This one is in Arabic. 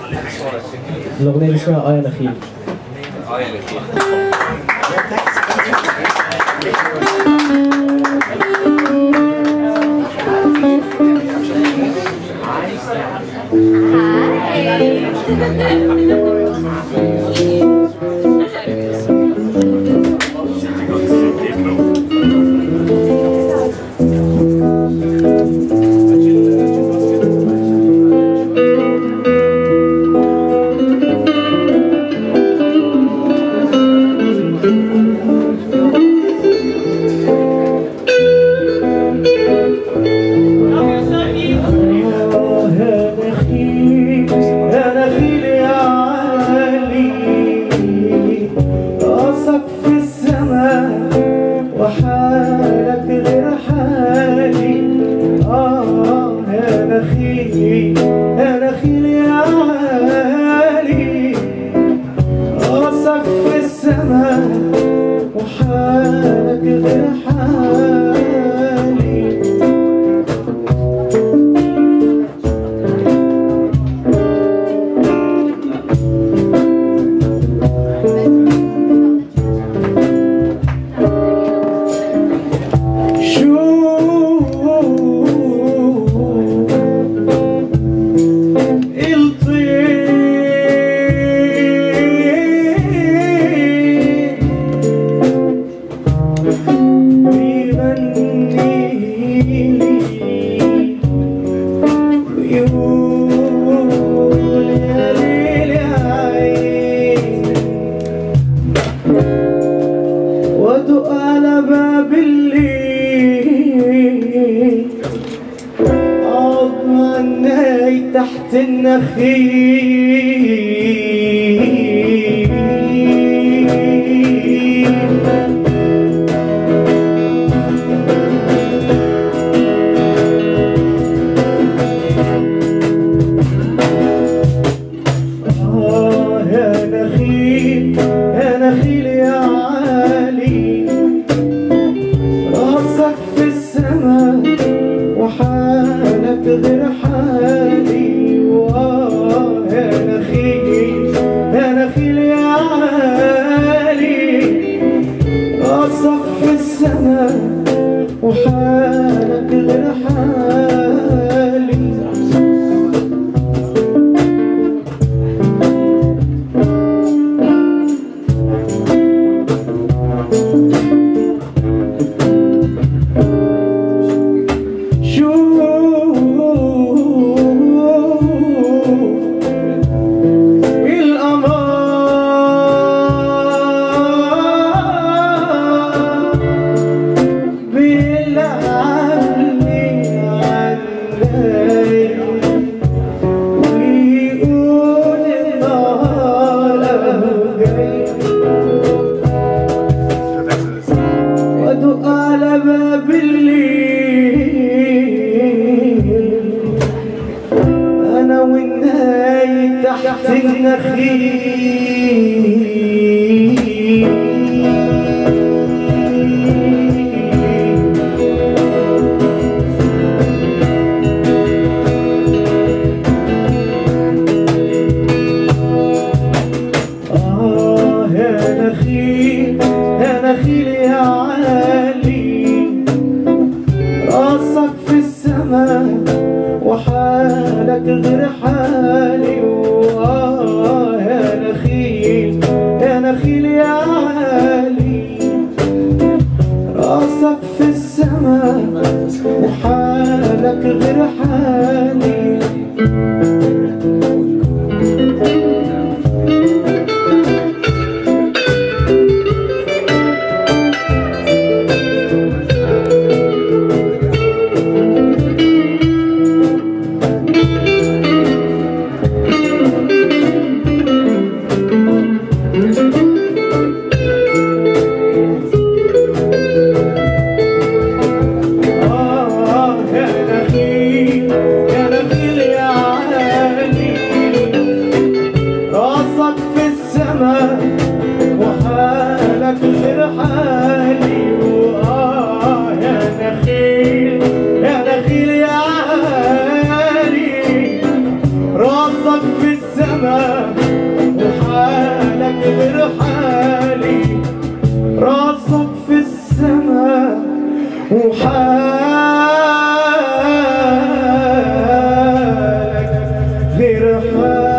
الأغنية اللي اسمها آية نخيل. آية نخيل. وحالك غير حالي. يا نخيل يا نخيل يا عالي، راسك في السماء وحالك غير حالي. وادق على باب الليل، عضمناي تحت النخيل. يا نخيل يا نخيل يا عالي، راسك في السماء وحالك غير حالي. يا نخيل يا نخيل يا عالي، راسك في السماء وحالك غير حالي. وادق على باب الليل، انا والناي تحت النخيل. يا نخيل يا نخيل يا عالي، راسك في السماء وحالك غير حالي. يا نخيل يا السما وحالك غير حالي، راسك في السما وحالك غير حالي.